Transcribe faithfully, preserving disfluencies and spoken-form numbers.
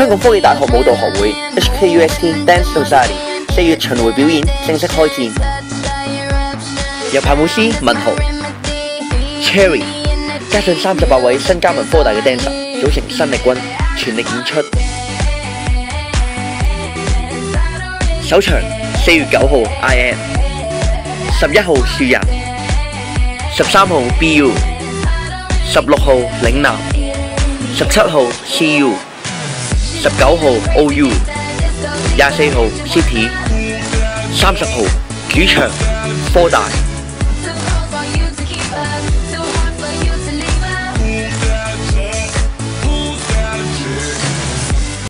香港科技大學舞蹈學會 H K U S T Dance Society 四月巡迴表演正式開戰，由排舞師文豪、Cherry 加上三十八位新加盟科大嘅 dancer 組成新力軍，全力演出。首場四月九號 I M， 十一號樹人，十三號 B U， 十六號嶺南，十七號 C U， 十九號 O U， 廿四號 City， 三十號主場科大。